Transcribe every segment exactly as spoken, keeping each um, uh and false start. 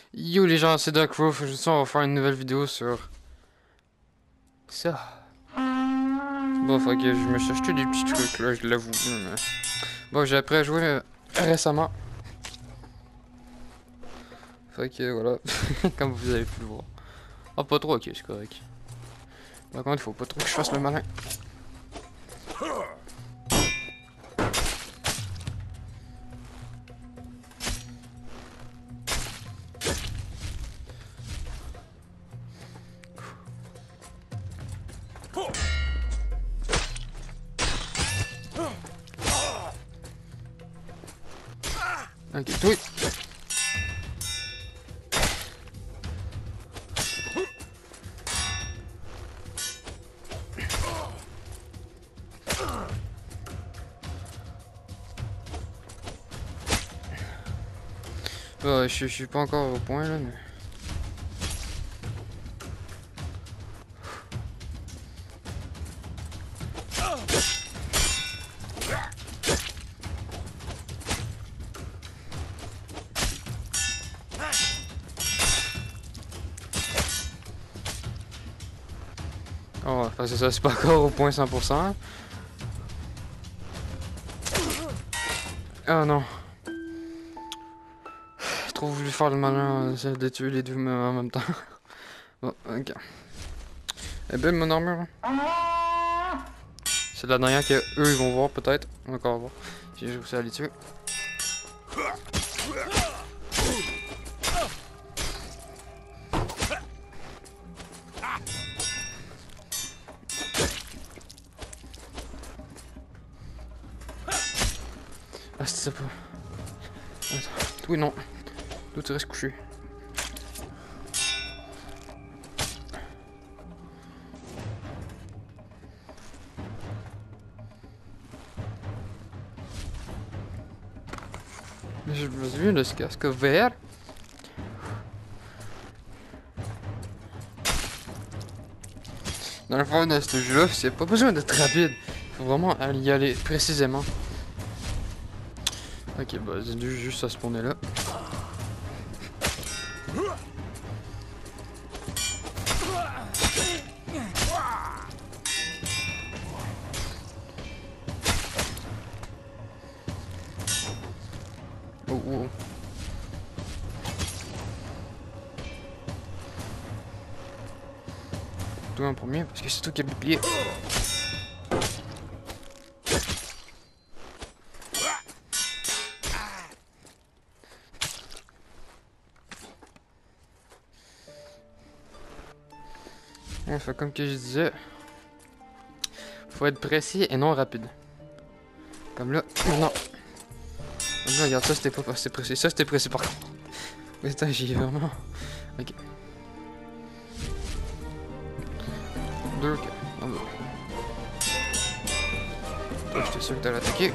Yo les gens, c'est Darkrow, je sais on va faire une nouvelle vidéo sur ça. Bon, fait que je me suis acheté des petits trucs là, je l'avoue. Mais... Bon, j'ai appris à jouer euh, récemment. Fait que voilà, comme vous avez pu le voir. Ah, pas trop, ok, c'est correct. Par contre, il faut pas trop que je fasse le malin. Ok, toi. Ouais, je je suis pas encore au point là, mais. Oh, ouais, c'est ça, c'est pas encore au point cent pour cent. Ah non. J'ai trop voulu faire le malin, euh, de tuer les deux en même temps. Bon, ok. Eh ben, mon armure. C'est la dernière que eux ils vont voir peut-être. On va encore voir. J'ai réussi à les tuer. Ah, c'est ça pas. Attends. Oui, non. Toi, tu restes couché. Je me suis vu le casque vert. Dans le fond de ce jeu-là, c'est pas besoin d'être rapide. Faut vraiment y aller précisément. Ok, bah, c'est juste à spawner là. Oh, oh. Toi en premier, parce que c'est toi qui as le bouclier. Enfin, comme que je disais, faut être précis et non rapide. Comme là, non. Là, regarde, ça c'était pas assez précis. Ça c'était précis par contre. Mais attends, j'y ai vraiment. Ok. Deux, ok. On va. Toi, j'étais sûr que t'allais attaquer.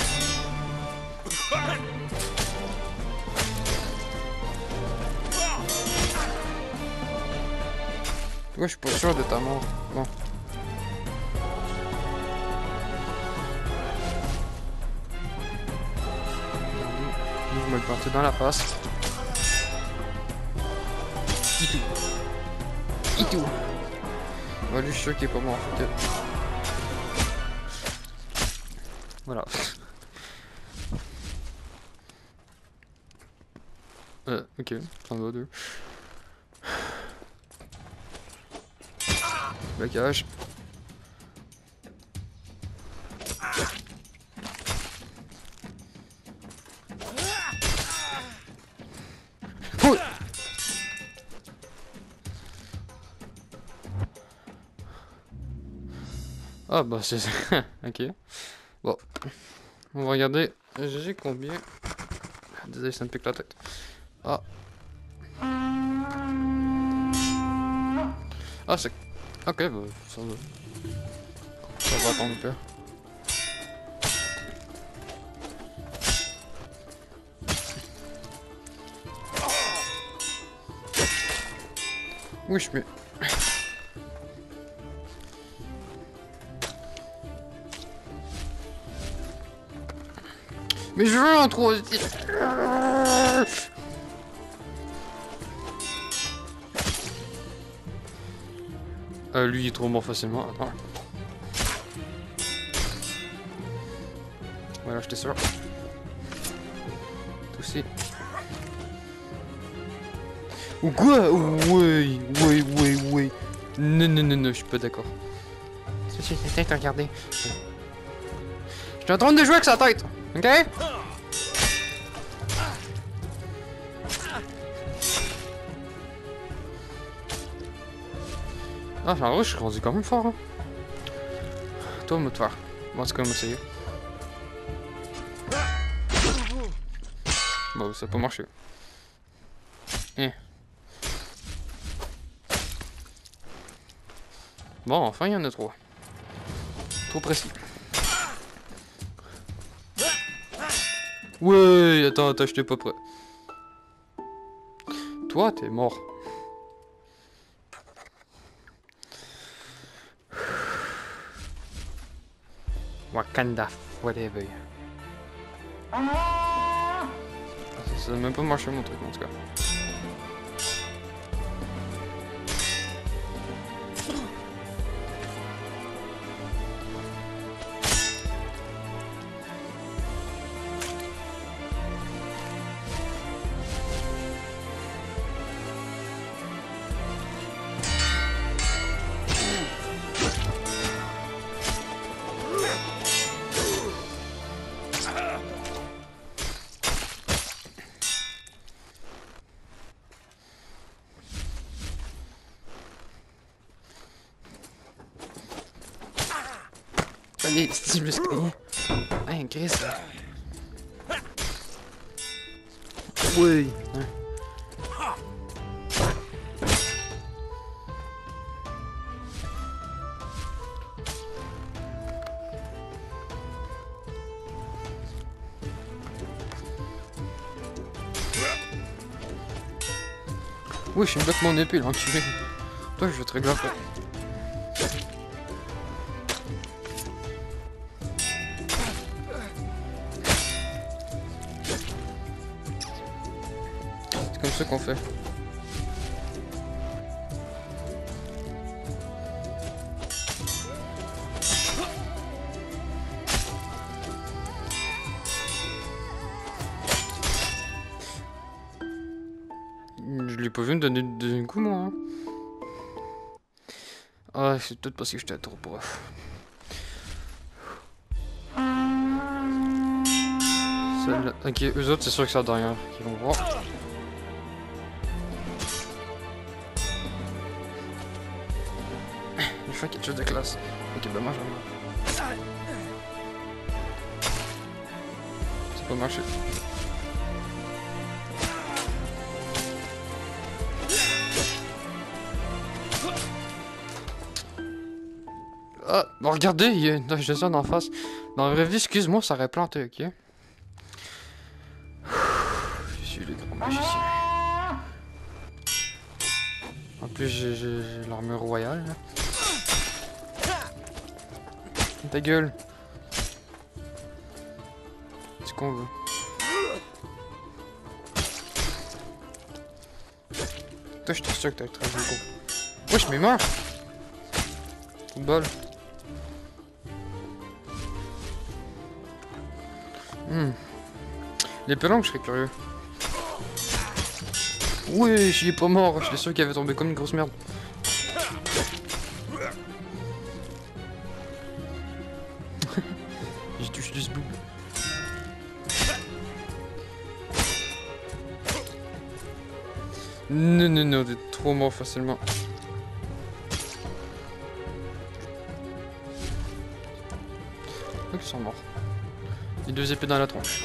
Toi, je suis pas sûr de ta mort. Bon. Je me le planter dans la face. Itou. Itou. Ouais, lui, je suis sûr qu'il est pas mort. Fait que... Voilà. euh, ok. Ça en va deux. Blocage. Ouh. Ah bah c'est ça. Ok. Bon. On va regarder. J'ai combien. Désolé, ça me pique la tête. Ah. Ah c'est... Ok, bah ça va. Ça va attendre un peu. Oui, je mets. Mais je veux un troisième. Euh, lui il est trop mort facilement. Attends. Voilà, j'étais sûr. Tout aussi. Ou quoi? Oui, oui, oui, oui. Non, non, non, non, je suis pas d'accord. Ceci, c'est tête à regarder. Je suis en train de jouer avec sa tête, ok? Ah, en vrai, je suis rendu quand même fort. Hein. Toi, moi, te faire. Bon, en tout cas, on va essayer. Bon, ça a pas marché. Eh. Bon, enfin, il y en a trois. Trop précis. Ouais, attends, attends, j'étais pas prêt. Toi, t'es mort. Wakanda, whatever. Ah, ça, ça a même pas marché mon truc en tout cas. Allez, si je me suis cogné. Hein, Chris. Oui. Hein. Oui, je suis une bloque mon épée, l'enculé. Toi, je vais te régler après. C'est comme ça qu'on fait. Je l'ai pas vu me donner de deuxième coup, moi. Hein. Ah, c'est peut-être parce que j'étais trop prof. Ok, eux autres, c'est sûr que c'est derrière qu'ils vont voir. Il faut quelque chose de classe. Ok, ben moi j'en ai. C'est pas marché. Ah, bon, regardez, il y a une Jason en face. Dans la vraie vie, excuse-moi, ça aurait planté, ok? Je suis le grand magicien. En plus, j'ai l'armure royale. Là. Ta gueule. C'est qu'on veut. Toi, je suis sûr que t'as très beau. Wesh, mais meurs! Football. Hmm. Les pelanques, je serais curieux. Oui, j'y ai pas mort. J'étais sûr qu'il avait tombé comme une grosse merde. J'ai touché du sboob. Non, non, non, t'es trop mort facilement. Donc ils sont morts. Les deux épées dans la tronche.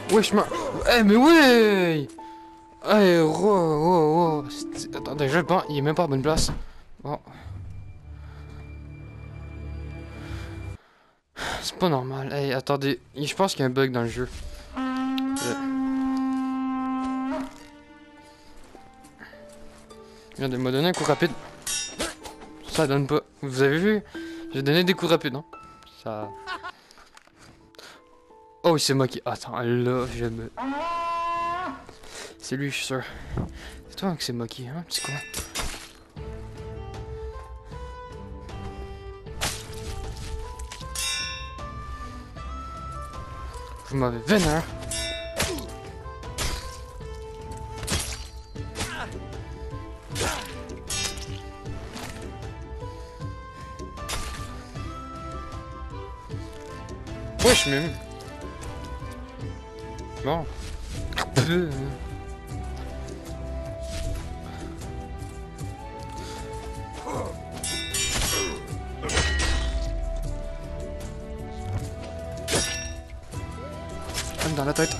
Wesh, ma... Eh, mais ouais. Eh, oh, oh, oh. Attends, déjà, bon, il est même pas à bonne place. Bon. C'est pas normal. Hey, attendez. Je pense qu'il y a un bug dans le jeu. Euh. Regardez, il m'a donné un coup rapide. Ça donne pas. Vous avez vu? J'ai donné des coups rapides, non? Ça... Oh, il s'est moqué. Attends, là, je me... C'est lui, je suis sûr. C'est toi qui s'est moqué, hein, petit con. Vous m'avez vénère. Wesh, même. Bon. Dans la tête.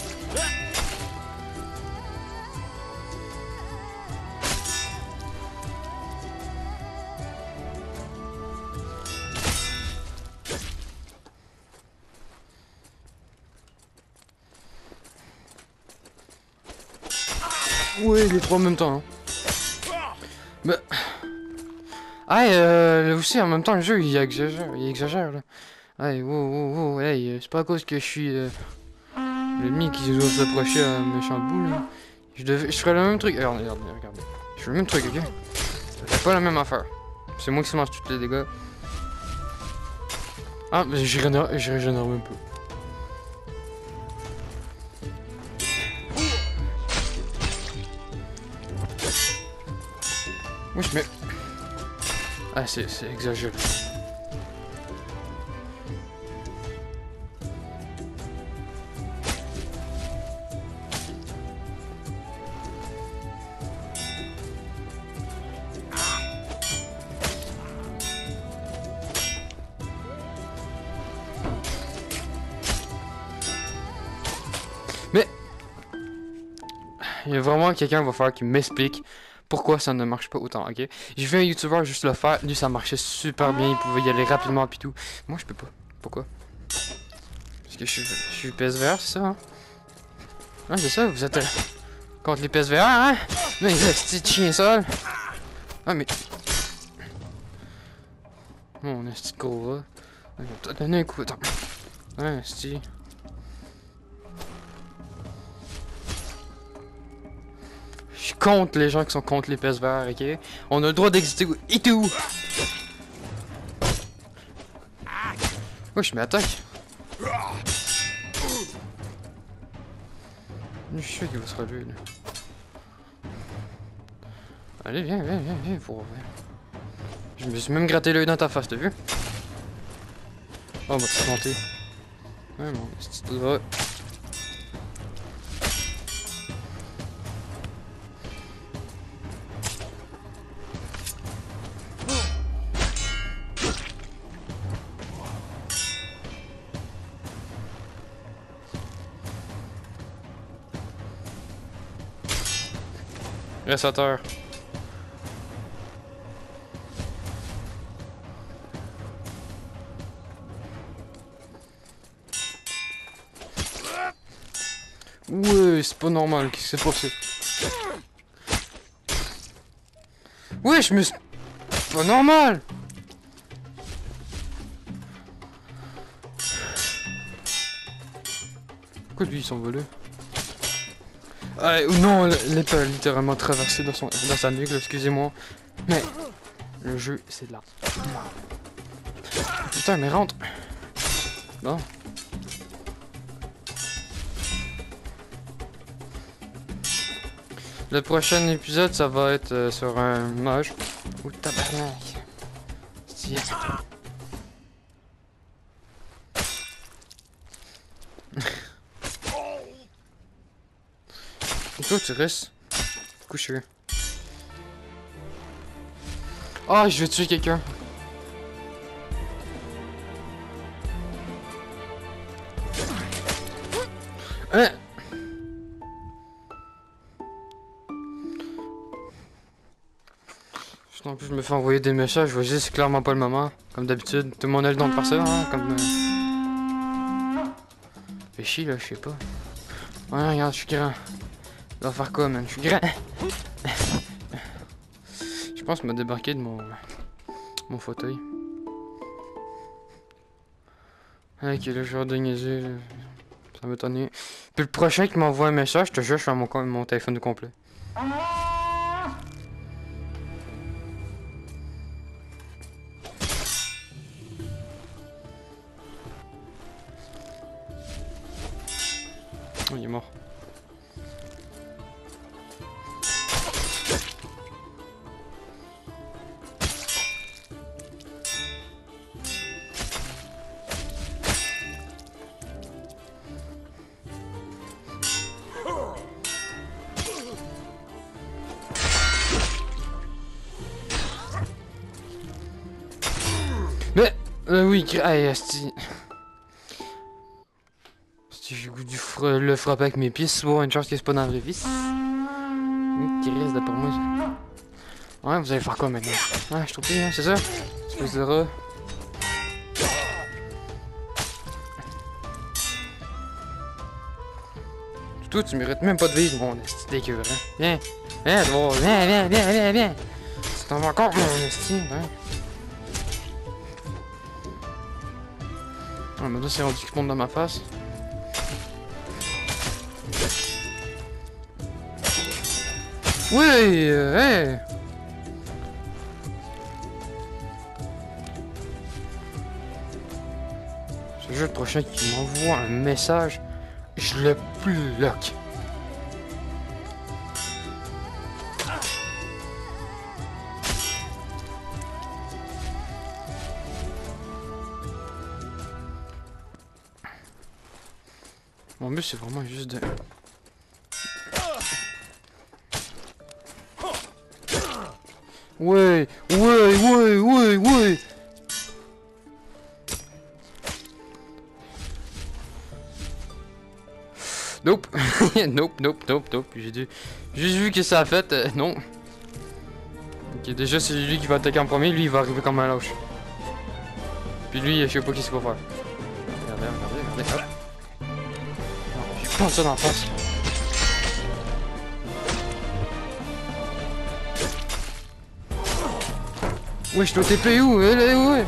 Oui, les trois en même temps. Hein. Mais... Ah, euh, aussi, en même temps, le jeu, il exagère, il exagère, là. Hey, wow, wow, wow, hey, c'est pas à cause que je suis... Euh... l'ennemi qui doit s'approcher à un méchant bout, là. Je devais... Je ferais le même truc. Regarde, regarde, regarde. Je fais le même truc, ok? C'est pas la même affaire. C'est moi qui mange tous les dégâts. Ah, mais je régénère, je régénère même pas. Oui, mais... Ah, c'est exagéré. Mais... Il y a vraiment quelqu'un qui va falloir qui m'explique pourquoi ça ne marche pas autant, ok? J'ai vu un youtubeur juste le faire, lui ça marchait super bien, il pouvait y aller rapidement pis tout. Moi je peux pas. Pourquoi? Parce que je suis, je suis P S V R, c'est ça, hein? Ah, c'est ça, vous êtes euh, contre les P S V R, hein? Non, il est petit chien sale. Ah, mais... Mon esti de gros va. Je vais te donner un coup, attends. Ouais, esti. Je suis contre les gens qui sont contre les P S V R, ok? On a le droit d'exister et tout! Ouais, je m'attaque. Je suis sûr qu'il va se relever, là. Allez, viens, viens, viens, viens, pour ouvrir. Je me suis même gratté l'œil dans ta face, t'as vu? Oh, on va te monter. Ouais, mon petit doigt. Reste à terre. Ouais, c'est pas normal, qu'est-ce qui s'est passé? Ouais, je me suis... Pas normal! Pourquoi lui il s'envolait? Ah, ou non, l'épée a littéralement traversé dans, son, dans sa nuque, excusez-moi. Mais, le jeu, c'est de là. Putain, mais rentre! Bon. Le prochain épisode, ça va être euh, sur un mage. Ou tabarnak. Si. Et toi, tu restes couché. Ah, oh, je vais tuer quelqu'un. Hein? En plus, je me fais envoyer des messages, je vois juste c'est clairement pas le moment. Comme d'habitude, tout le monde a le don de faire ça, hein, comme... Euh... Fais chier, là, je sais pas. Ouais, regarde, je suis grand. Je vais faire quoi, man? Je suis grand! Je pense me débarquer de mon... mon fauteuil. Ok, là, je vais de niaiser, là. Ça va m'étonner. Puis le prochain qui m'envoie un message, je te jure, je fais mon, mon téléphone complet. Oh, il est mort. Mais, euh, oui, aïe, asti. Si j'ai goût du fra le frapper avec mes pieds, c'est bon, une chance qu'il est pas dans la vraie vie. Qui reste d'après moi. Ouais, vous allez faire quoi maintenant? Ah, je trouve bien, hein, c'est ça? Espèce de rat. Toi, tu mérites même pas de vivre, mon esti d'écœurant. Viens, viens, viens, viens, viens, viens, viens. Tu t'en vas encore, mon esti, hein? Ah, maintenant c'est rendu qu'il monte dans ma face. Oui, euh, hey. Ce jeu le prochain qui m'envoie un message, je le bloque. Mon but c'est vraiment juste de... Ouais, ouais, ouais, ouais, ouais. Nope. Nope, nope, nope, nope. J'ai dû... juste vu que ça a fait, euh, non. Ok, déjà c'est lui qui va attaquer en premier, lui il va arriver comme un lâche. Puis lui, je sais pas qu'est-ce qu'il va faire. Regardez, regardez, regardez, hop. Non, j'ai pas ça dans la face. Ouais, je dois T P où? Elle est où?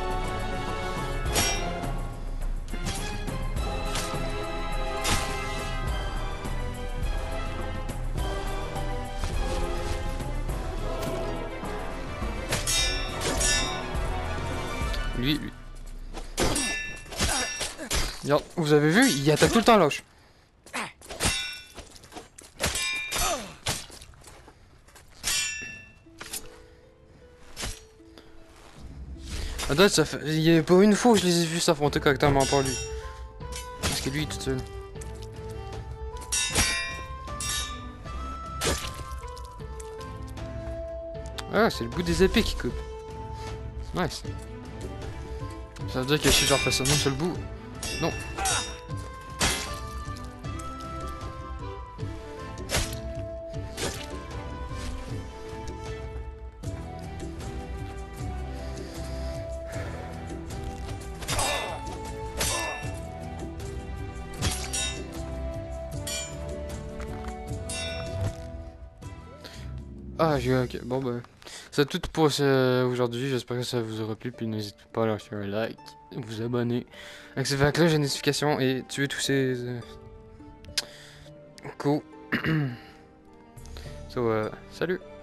Lui, lui. Regarde, vous avez vu? Il attaque tout le temps lâche. À date, ça fait... il y a pas une fois que je les ai vus s'affronter correctement par lui. Parce que lui, il est tout seul. Ah, c'est le bout des épées qui coupe. Nice. Ça veut dire que si je refais ça non sur le bout. Non. Ah, j'ai ok. Bon, ben. C'est tout pour ce... aujourd'hui. J'espère que ça vous aura plu. Puis n'hésitez pas à lâcher un like, vous abonner, activer la cloche de notification et tuer tous ces. Euh... Cool. So, euh, salut!